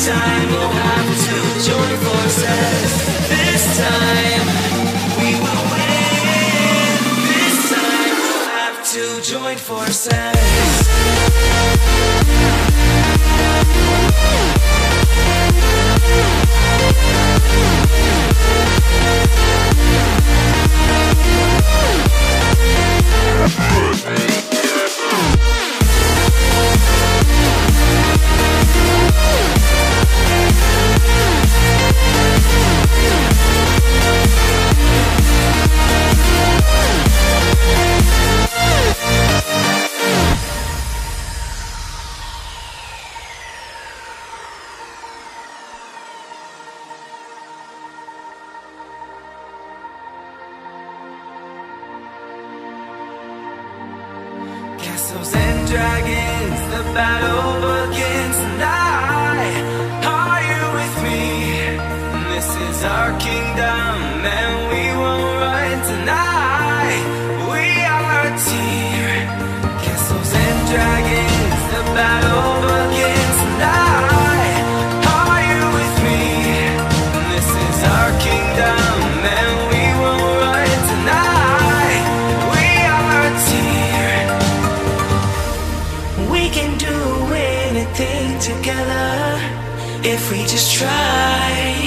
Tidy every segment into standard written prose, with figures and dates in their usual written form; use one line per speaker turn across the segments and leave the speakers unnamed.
time we'll have to join forces. This time we will win. This time we'll have to join forces. Castles and dragons, the battle begins tonight. Are you with me? This is our kingdom and we won't run tonight. We are a team. Castles and dragons, the battle begins tonight. Are you with me? This is our kingdom and we won't run tonight. We are a team. We can do anything together if we just try.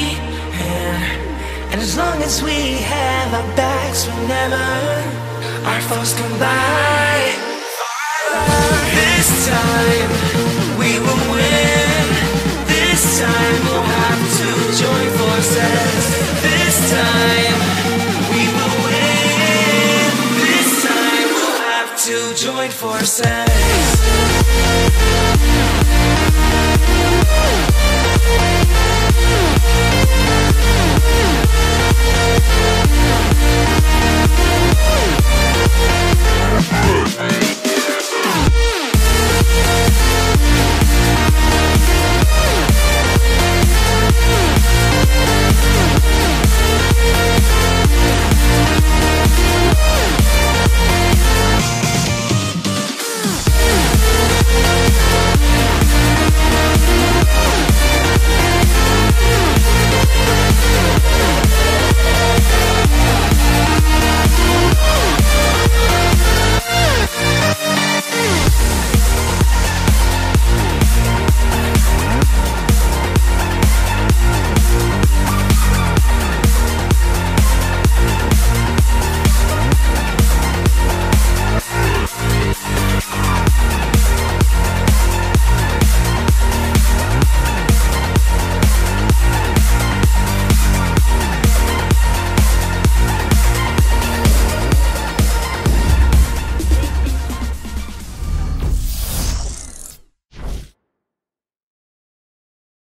And as long as we have our backs whenever our foes come by, this time we will win. This time we'll have to join forces. This time we will win. This time we'll have to join forces.